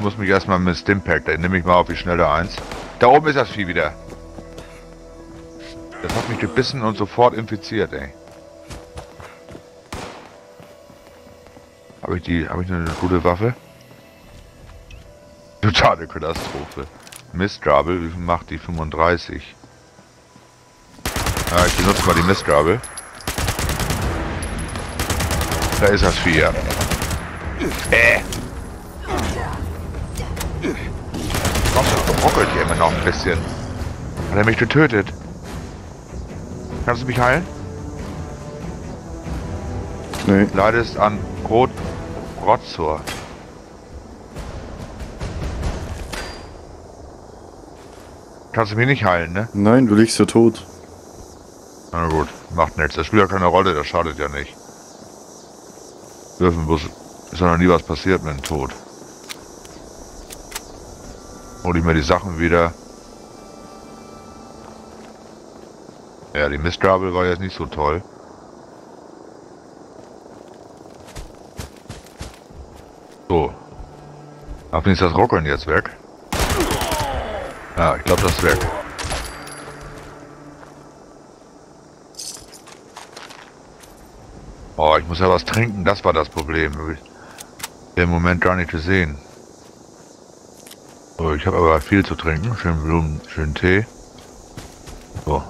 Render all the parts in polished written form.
muss mich erstmal mit Stimpack, da nehme ich mal auf die schnelle 1. Da oben ist das Vieh wieder. Das hat mich gebissen und sofort infiziert, ey. Habe ich eine gute Waffe? Totale Katastrophe. Mistgabel, wie viel macht die? 35. Ja, ich benutze mal die Mistgabel. Da ist das Vieh. Komm, das ruckelt hier immer noch ein bisschen. Hat er mich getötet? Kannst du mich heilen? Nee. Leidest an Rotzor. Kannst du mich nicht heilen, ne? Nein, du liegst ja tot. Na gut, macht nichts. Das spielt ja keine Rolle, das schadet ja nicht. Ist ja noch nie was passiert mit dem Tod. Hol ich mir die Sachen wieder. Ja, die Mistgabel war jetzt nicht so toll. So. Hoffentlich ist das Ruckeln jetzt weg. Ja, ich glaube, das ist weg. Oh, ich muss ja was trinken, das war das Problem. Im Moment gar nicht gesehen. So, ich habe aber viel zu trinken. Schönen Blumen, schönen Tee. So.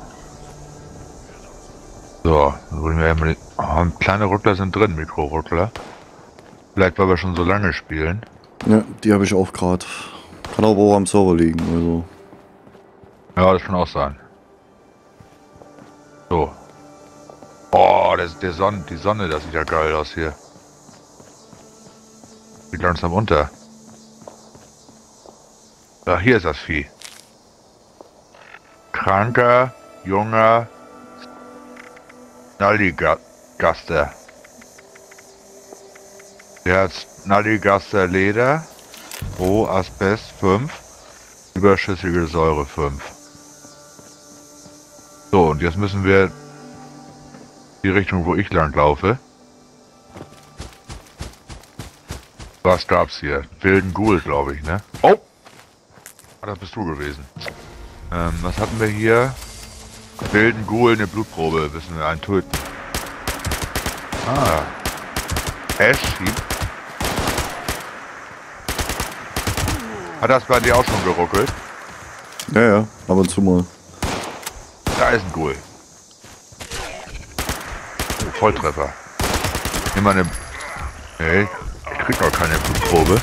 So, dann holen wir einmal kleine Ruckler sind drin, Mikro-Ruckler. Vielleicht, weil wir schon so lange spielen. Ja, die habe ich auch gerade. Kann aber auch am Server liegen, also. Ja, das kann auch sein. So. Oh, die Sonne, das sieht ja geil aus hier. Geht langsam unter. Ja, hier ist das Vieh. Kranker, junger Nalligaster. Der hat Nalligaster Leder, Roh Asbest 5, überschüssige Säure 5. So, und jetzt müssen wir die Richtung, wo ich lang laufe. Was gab's hier? Wilden Ghoul, glaube ich, ne? Oh! Ah, das bist du gewesen. Was hatten wir hier? Wilden Ghoul, eine Blutprobe, müssen wir einen töten. Ah. Ash. Hat das bei dir auch schon geruckelt? Ja, ja, ab und zu mal. Da ist ein Ghoul. Oh, Volltreffer. Nimm mal eine... Nee, ich krieg doch keine Blutprobe.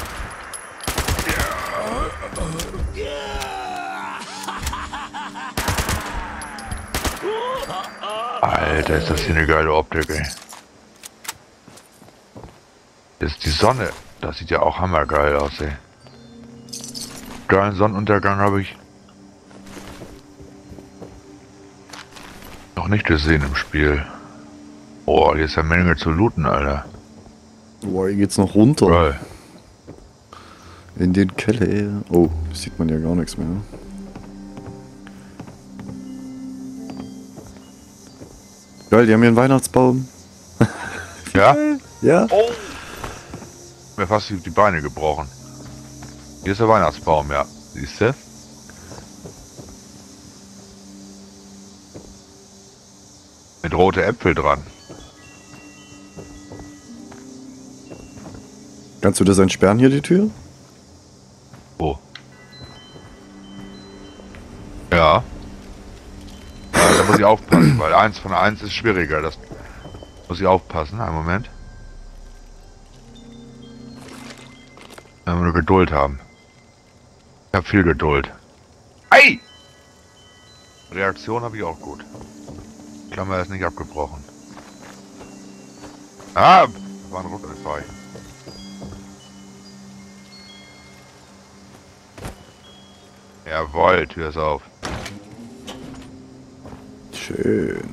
Alter, ist das hier eine geile Optik, ey. Das ist die Sonne. Das sieht ja auch hammergeil aus, ey. Geilen Sonnenuntergang habe ich noch nicht gesehen im Spiel. Oh, hier ist ja Menge zu looten, Alter. Boah, hier geht's noch runter. Geil. In den Keller. Oh, sieht man ja gar nichts mehr. Geil, die haben hier einen Weihnachtsbaum. Ja? Ja? Oh! Mir fast die Beine gebrochen. Hier ist der Weihnachtsbaum, ja. Siehst du? Mit rote Äpfel dran. Kannst du das entsperren hier, die Tür? Oh. Ja. Da muss ich aufpassen, weil 1 von 1 ist schwieriger. Das muss ich aufpassen. Einen Moment. Da müssen wir Geduld haben. Ich habe viel Geduld. Ei! Reaktion habe ich auch gut. Klammer ist nicht abgebrochen. Ah! Das war ein Ruckelfall. Jawohl, Tür ist auf. Schön.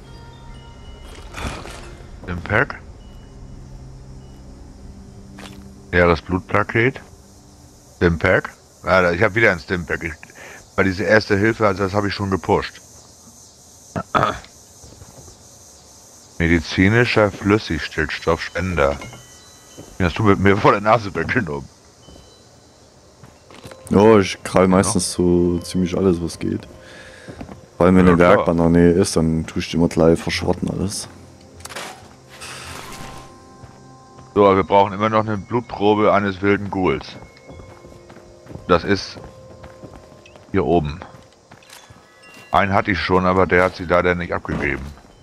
Impact. Leeres Blutpaket. Stimpack. Ah, ich habe wieder ein Stimpack. Weil diese erste Hilfe, also das habe ich schon gepusht. Medizinischer Flüssigstillstoffspender. Den hast du mit mir vor der Nase weggenommen. Ja, ich krall Ja. meistens so ziemlich alles, was geht. Vor allem wenn Ja, ein Werk klar. in der Nähe ist, dann tust du immer gleich verschrotten alles. So, aber wir brauchen immer noch eine Blutprobe eines wilden Ghouls. Das ist hier oben. Einen hatte ich schon, aber der hat sie leider nicht abgegeben.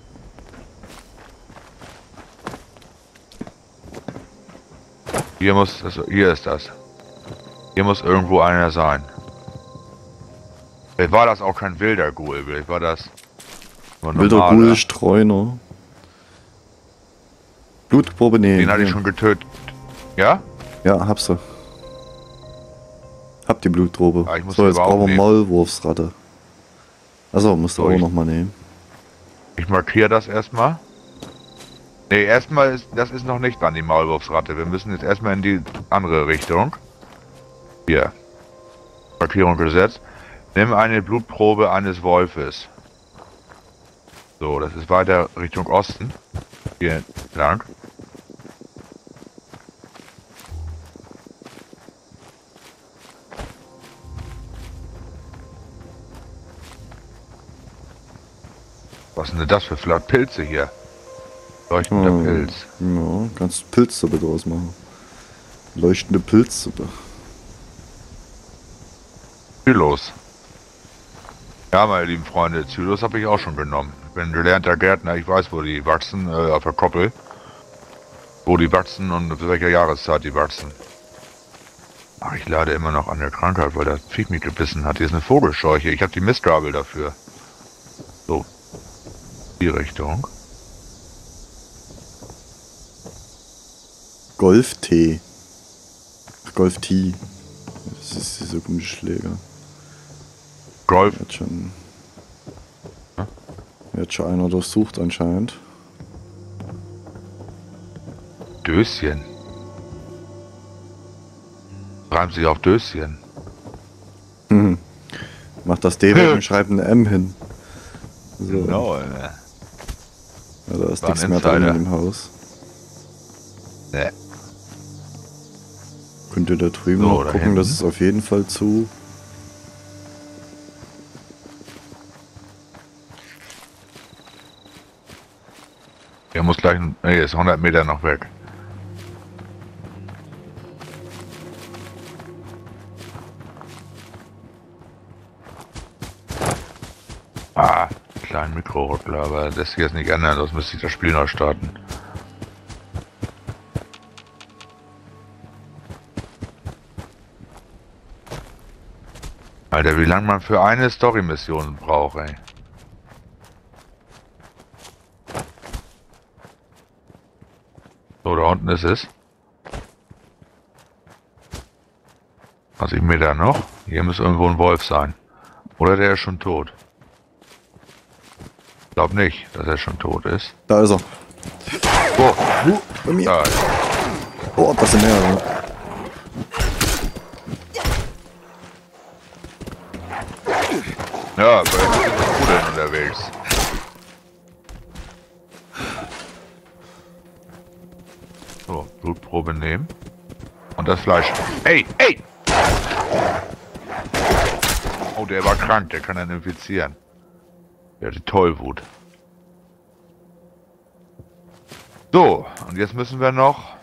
Hier muss, also hier ist das. Hier muss irgendwo einer sein. Vielleicht war das auch kein wilder Ghoul, vielleicht war das nur ein Wilder normaler. Ghoul, Streuner. Blutprobe, nee. Den hatte ich hier. schon getötet. Ja? Ja, hab's du. Hab die Blutprobe. Ah, ich muss So, die jetzt aber auch brauchen wir nehmen. Maulwurfsratte. Achso, musst du So, auch ich- nochmal nehmen. Ich markiere das erstmal. Ne, erstmal ist, das ist noch nicht dran, die Maulwurfsratte. Wir müssen jetzt erstmal in die andere Richtung. Hier. Markierung gesetzt. Nimm eine Blutprobe eines Wolfes. So, das ist weiter Richtung Osten. Hier lang. Was sind denn das für Pilze hier? Leuchtender Pilz. Ja, kannst Pilzsuppe draus machen. Leuchtende Pilzsuppe. Zylos. Ja, meine lieben Freunde, Zylos habe ich auch schon genommen. Ich bin gelernter Gärtner, ich weiß, wo die wachsen, auf der Koppel. Wo die wachsen und zu welcher Jahreszeit die wachsen. Ach, ich leide immer noch an der Krankheit, weil das Viech mich gebissen hat. Hier ist eine Vogelscheuche, ich habe die Mistgabel dafür. So. Die Richtung. Golftee. Ach, Golftee. Das ist dieser komische Schläger. Golf. Jetzt schon. Jetzt schon einer durchsucht anscheinend. Döschen. Reimt sich auf Döschen. Mhm. Macht das D weg und schreibt ein M hin. So. Genau, Ja, da ist War ein nichts mehr drin Insider. in dem Haus. Ne. Könnt ihr da drüben So, noch da gucken, das hinten. ist auf jeden Fall zu. Er muss gleich, nee, ist 100 Meter noch weg. Ah, kleinen Mikrorüttler, aber das lässt sich jetzt nicht ändern, sonst müsste ich das Spiel neu starten. Alter, wie lange man für eine Story-Mission braucht, ey. So, da unten ist es. 20 Meter noch. Hier muss irgendwo ein Wolf sein. Oder der ist schon tot. Ich glaube nicht, dass er schon tot ist. Da ist er. Oh, Bei mir. da ist er. Oh, das sind mehrere. Ja, aber jetzt sind die Rudeln unterwegs. So, Blutprobe nehmen. Und das Fleisch. Ey, ey! Oh, der war krank, der kann dann infizieren. Der hatte Tollwut. So, und jetzt müssen wir noch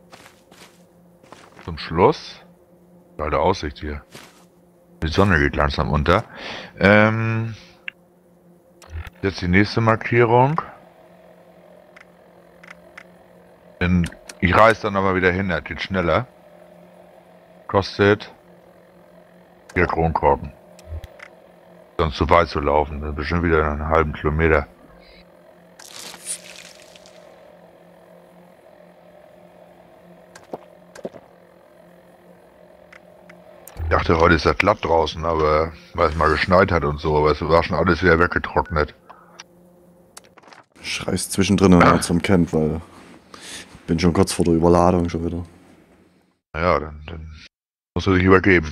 zum Schluss. Geile Aussicht hier. Die Sonne geht langsam unter. Jetzt die nächste Markierung. Ich reise dann aber wieder hin, das geht schneller. Kostet 4 Kronkorken. Sonst zu weit zu laufen, das ist bestimmt wieder einen halben Kilometer. Ich dachte, heute ist das glatt draußen, aber weil es mal geschneit hat und so, aber es war schon alles wieder weggetrocknet. Ich reiß zwischendrin mal zum Camp, weil ich bin schon kurz vor der Überladung schon wieder. Naja, dann musst du dich übergeben.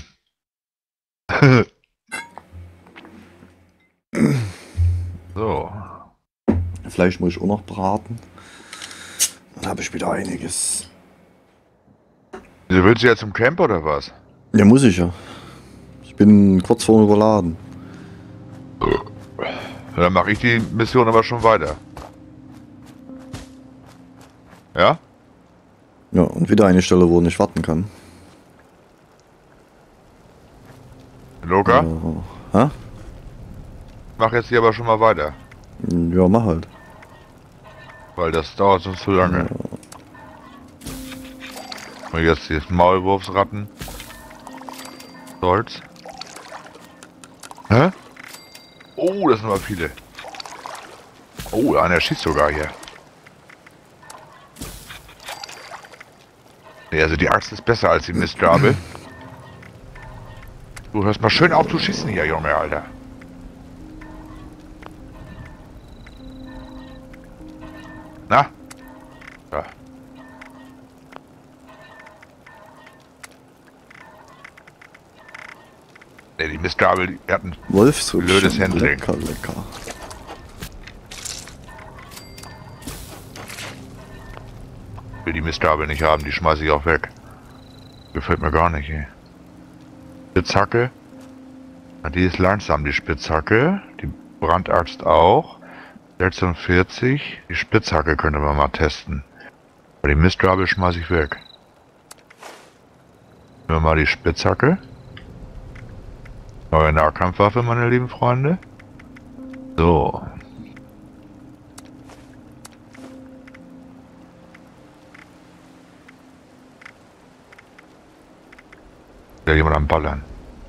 So. Fleisch muss ich auch noch braten. Dann habe ich wieder einiges. Wieso willst du ja zum Camp oder was? Ja, muss ich ja. bin kurz vor überladen. Dann mache ich die Mission aber schon weiter. Ja? Ja, und wieder eine Stelle, wo ich warten kann. Loka? Hä? Mach jetzt hier aber schon mal weiter. Ja, mach halt. Weil das dauert sonst zu lange. Und jetzt die Maulwurfsratten. Stolz. Hä? Oh, das sind aber viele. Oh, einer schießt sogar hier. Nee, also die Axt ist besser als die Mistgabel. Du hörst mal schön auf zu schießen hier, Junge, Alter. Na? Ja. Nee, die Mistgabel, die hat ein blödes Handling. Lecker, lecker. Will die Mistgabel nicht haben, die schmeiße ich auch weg. Gefällt mir gar nicht, ey. Spitzhacke. Na, die ist langsam, die Spitzhacke. Die Brandaxt auch. 46. Die Spitzhacke könnte man mal testen. Aber die Mistgabel schmeiße ich weg. Nehmen wir mal die Spitzhacke. Neue Nahkampfwaffe, meine lieben Freunde. So. Da jemand am Ballern.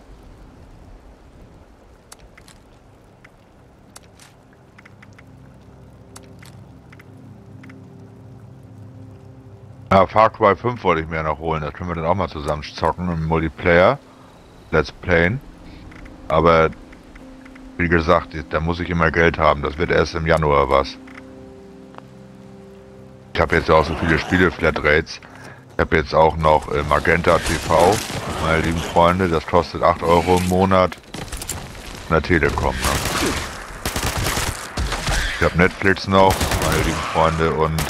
Ja, Far Cry 5 wollte ich mir noch holen. Das können wir dann auch mal zusammen zocken im Multiplayer. Let's Playen. Aber wie gesagt, da muss ich immer Geld haben. Das wird erst im Januar was. Ich habe jetzt auch so viele Spiele, Flatrates. Ich habe jetzt auch noch Magenta TV, meine lieben Freunde. Das kostet 8 Euro im Monat. Von der Telekom, ne? Ich habe Netflix noch, meine lieben Freunde, und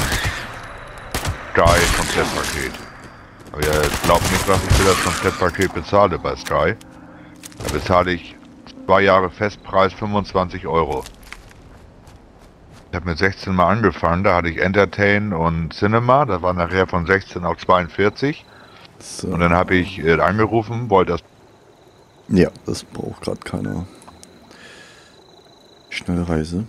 Sky Komplettpaket. Aber ihr glaubt nicht, was ich für das Komplettpaket bezahle bei Sky. Da bezahle ich 2 Jahre Festpreis 25 Euro. Ich habe mit 16 mal angefangen, da hatte ich Entertain und Cinema, da war nachher von 16 auf 42. So. Und dann habe ich angerufen, wollte das... Ja, das braucht gerade keiner. Schnellreise.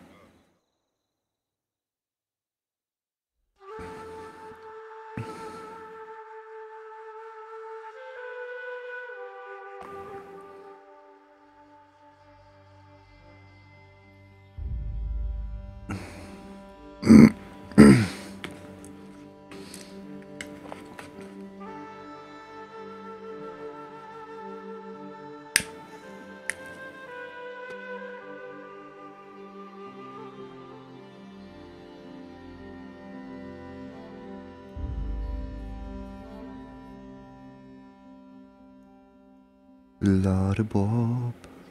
Ladebob.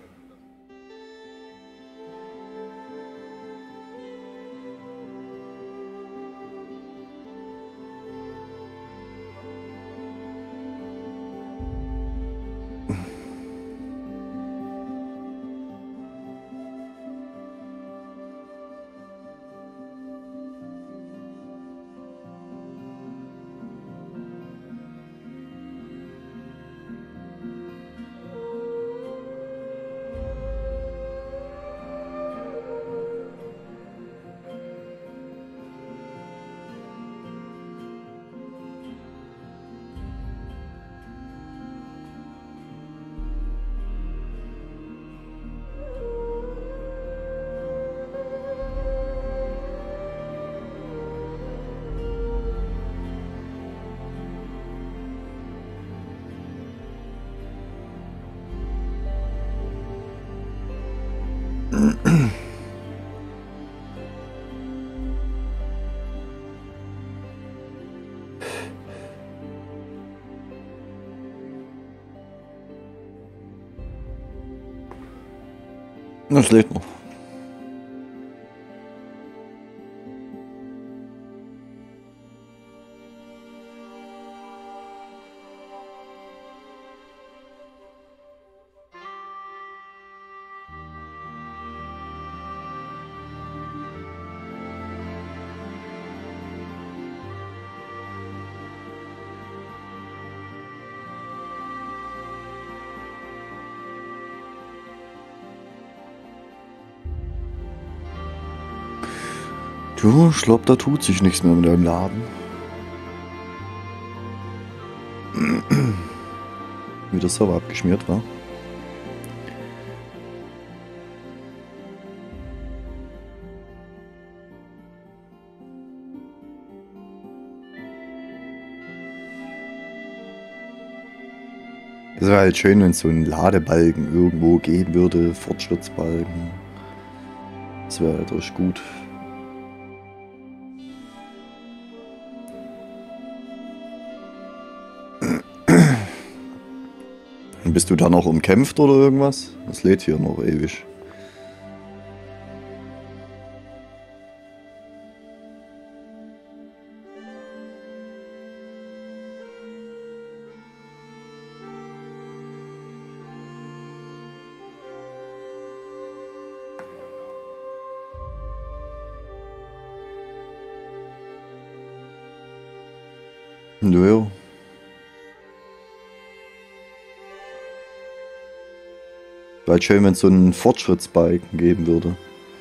Das lädt noch. Ja, ich glaube, da tut sich nichts mehr mit dem Laden. Wie der Server abgeschmiert war. Es wäre halt schön, wenn es so einen Ladebalken irgendwo geben würde, Fortschrittsbalken. Das wäre halt echt gut. Bist du da noch umkämpft oder irgendwas? Das lädt hier noch ewig. Nö. Wäre halt schön, wenn es so einen Fortschrittsbalken geben würde.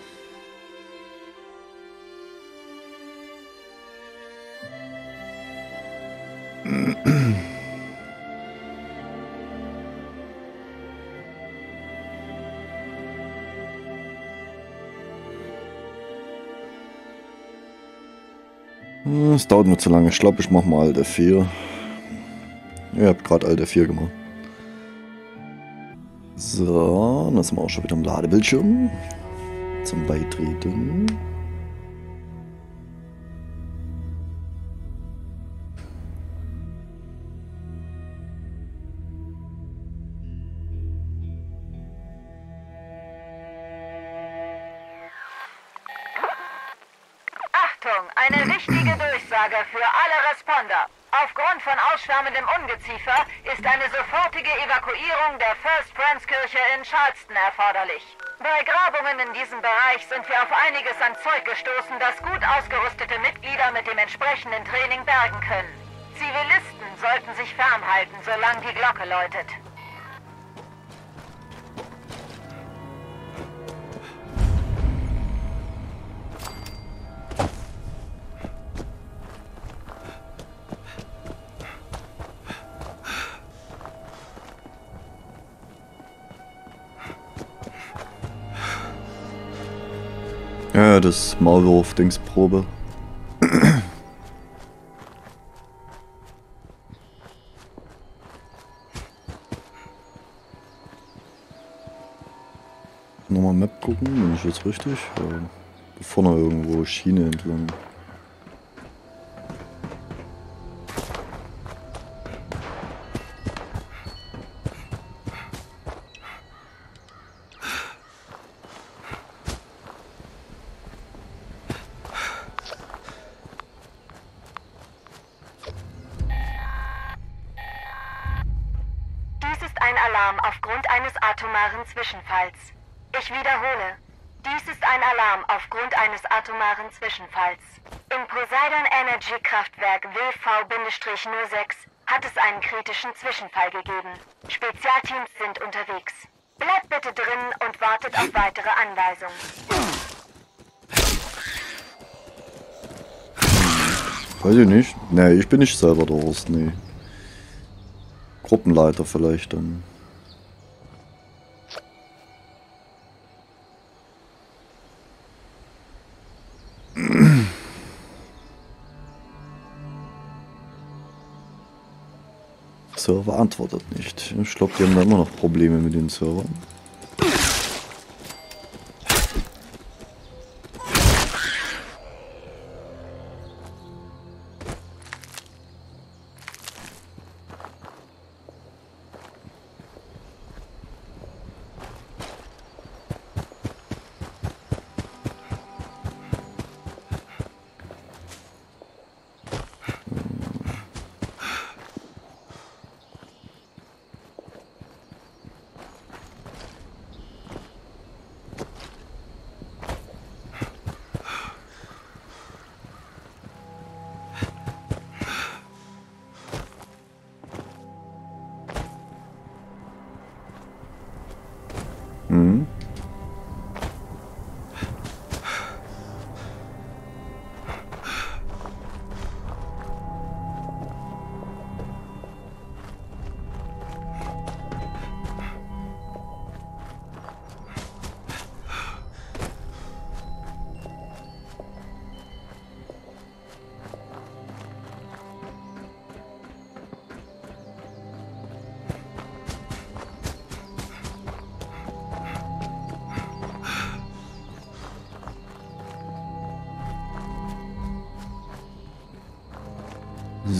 Es dauert nur zu lange. Ich glaube, ich mache mal Alt F4. Ihr habt gerade Alt F4 gemacht. So, dann sind wir auch schon wieder am Ladebildschirm. Zum Beitreten. Achtung, eine wichtige Durchsage für alle Responder. Aufgrund von ausschwärmendem Ungeziefer ist eine sofortige Evakuierung der First Friends Kirche in Charleston erforderlich. Bei Grabungen in diesem Bereich sind wir auf einiges an Zeug gestoßen, das gut ausgerüstete Mitglieder mit dem entsprechenden Training bergen können. Zivilisten sollten sich fernhalten, solange die Glocke läutet. Ja, das Maulwurf-Dingsprobe. Nochmal Map gucken, bin ich jetzt richtig? Ja, vorne irgendwo Schiene entlang. Dies ist ein Alarm aufgrund eines atomaren Zwischenfalls. Ich wiederhole. Dies ist ein Alarm aufgrund eines atomaren Zwischenfalls. Im Poseidon Energy Kraftwerk WV-06 hat es einen kritischen Zwischenfall gegeben. Spezialteams sind unterwegs. Bleibt bitte drin und wartet auf weitere Anweisungen. Weiß ich nicht. Nee, ich bin nicht selber der Horst, nee. Gruppenleiter vielleicht dann. Server antwortet nicht. Ich glaube, die haben da immer noch Probleme mit den Servern.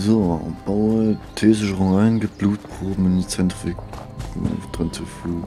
So, baue T-Sicherung ein, gibt Blutproben in die Zentrifuge.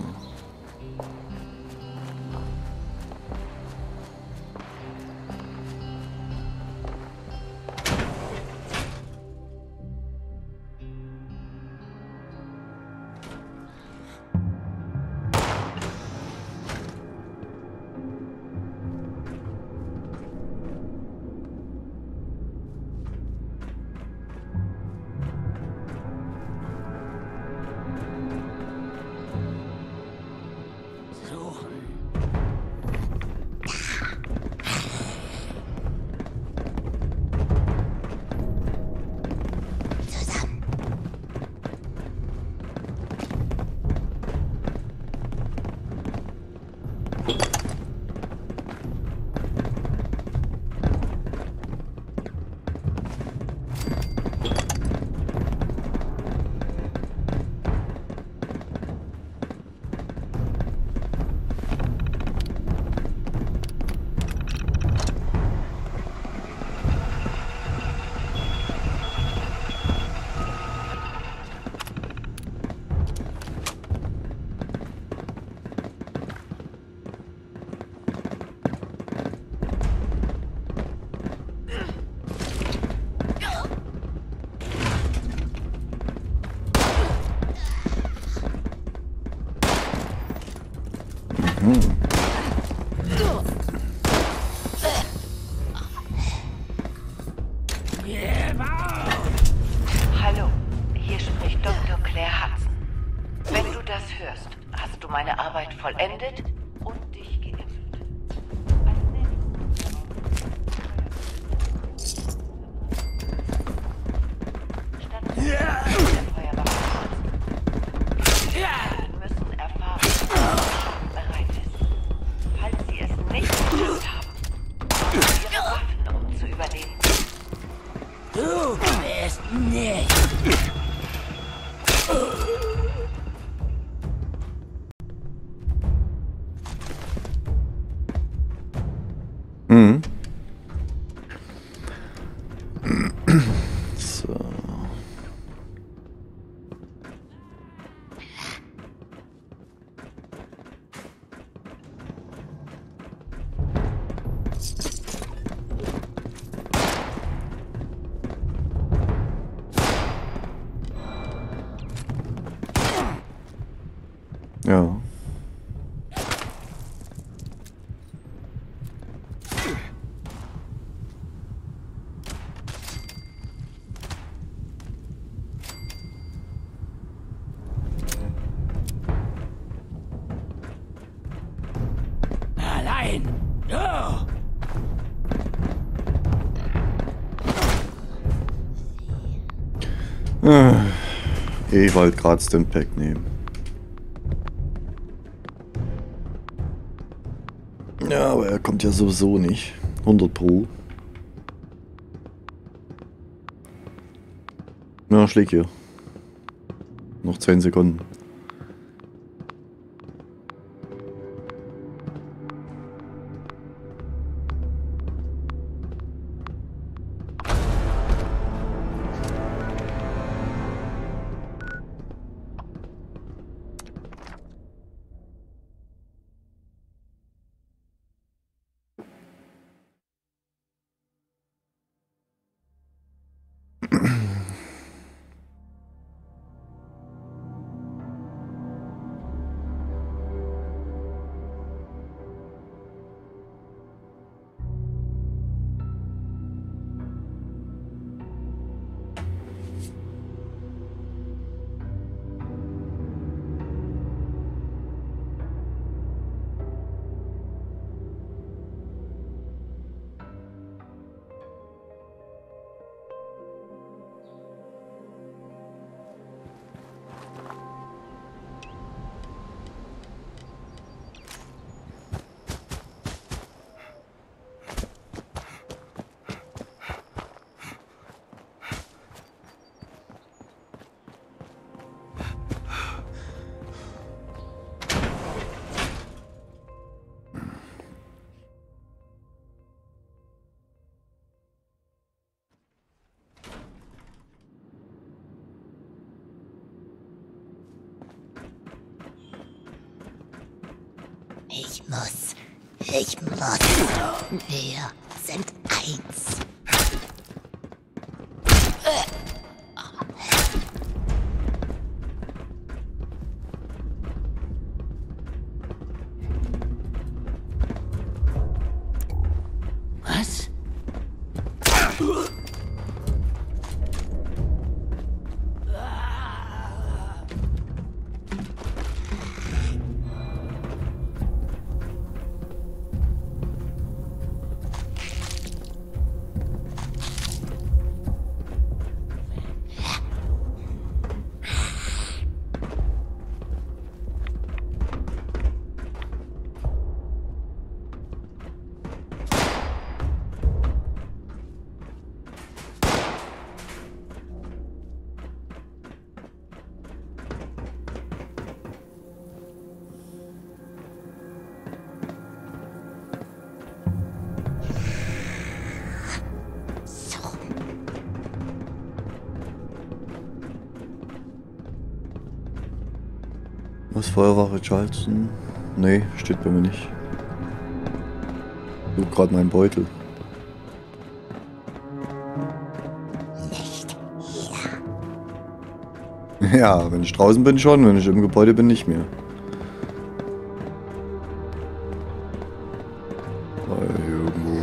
Hallo, hier spricht Dr. Claire Hudson. Wenn du das hörst, hast du meine Arbeit vollendet und dich geimpft. Wir müssen erfahren, was bereit ist. Falls sie es nicht geschafft haben, ihre Waffen, um zu überleben. Du wirst nicht. Mhm. So. Ja. Allein. Oh. Ich wollte gerade Stimpack nehmen. Ja, aber er kommt ja sowieso nicht. 100 Pro. Ja, schläg hier. Noch 10 Sekunden. muss. Ich muss. Wir sind eins. Was? Was, Feuerwache Charleston? Nee, steht bei mir nicht. Ich suche gerade meinen Beutel. Nicht Ja, wenn ich draußen bin schon, wenn ich im Gebäude bin nicht mehr. Hier irgendwo.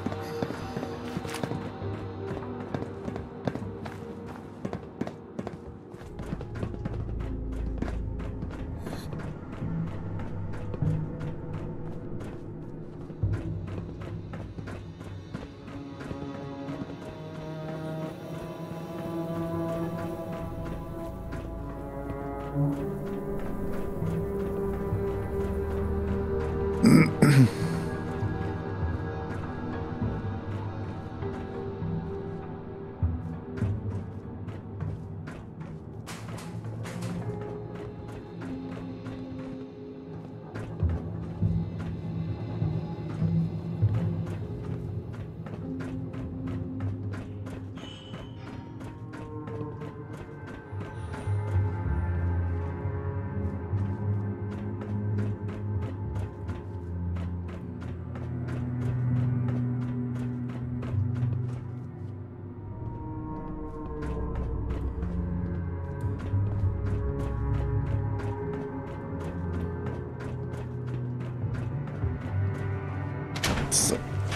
So.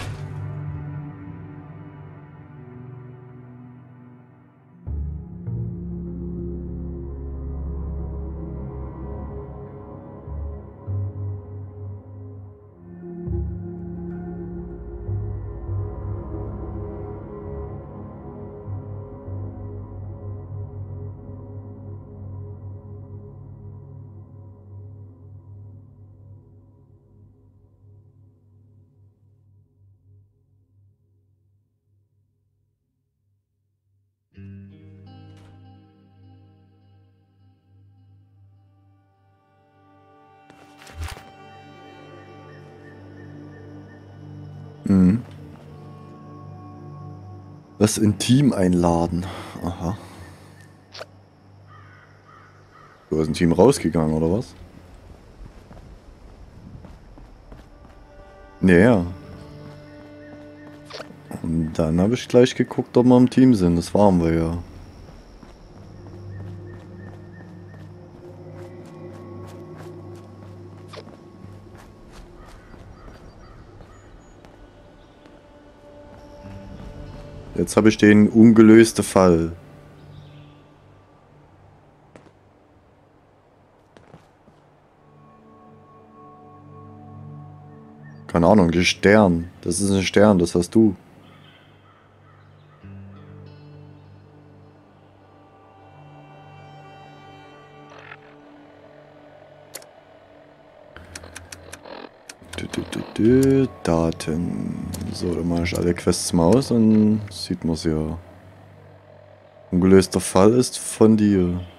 Mhm. Das Intim einladen. Aha. Du hast ein Team rausgegangen, oder was? Ja. Und dann habe ich gleich geguckt, ob wir im Team sind. Das waren wir ja. Jetzt habe ich den ungelösten Fall. Keine Ahnung, der Stern. Das ist ein Stern, das hast du. Daten. So, dann mache ich alle Quests mal aus, dann sieht man es ja. Ungelöster Fall ist von dir.